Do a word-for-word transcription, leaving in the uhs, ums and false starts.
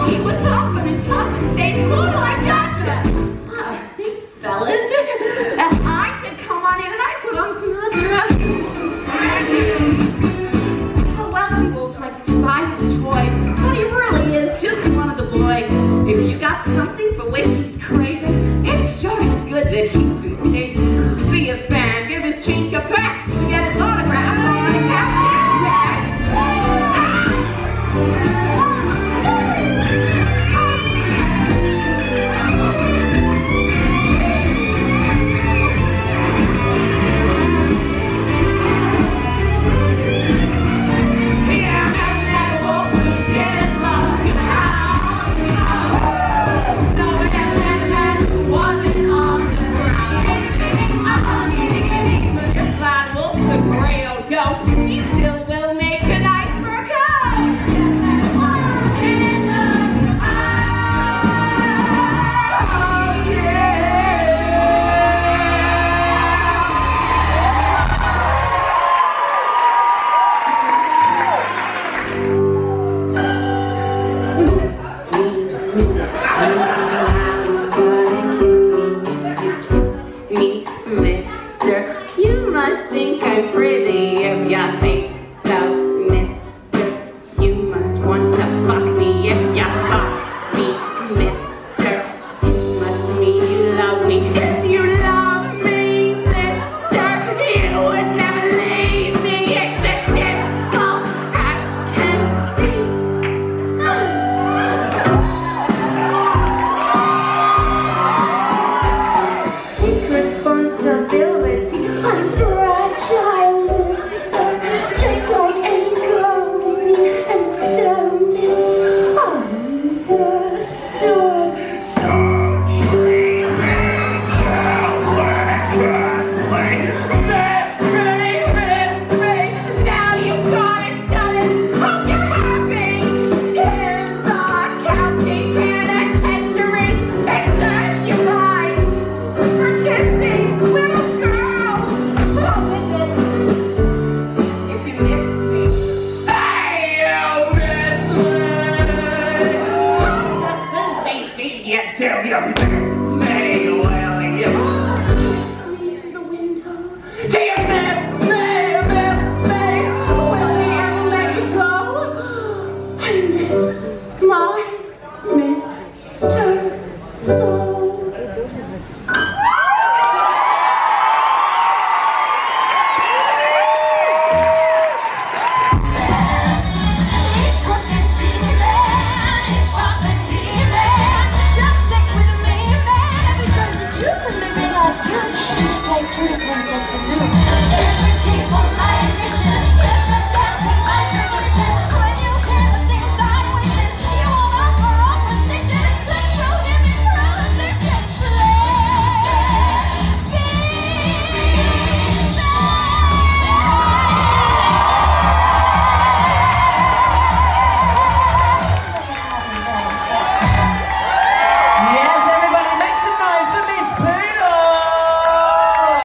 He was hopping and popping, saying, Poodle, I gotcha. Ah, thanks, fellas. And I said, come on in, and I put on some dress. Oh, well, the wolf likes to buy his toys, but he really is just one of the boys. If you got something for which he's craving, it sure is good that he's been saving. Be a fan, give his cheek a peck, to get his autograph on a captain jack. My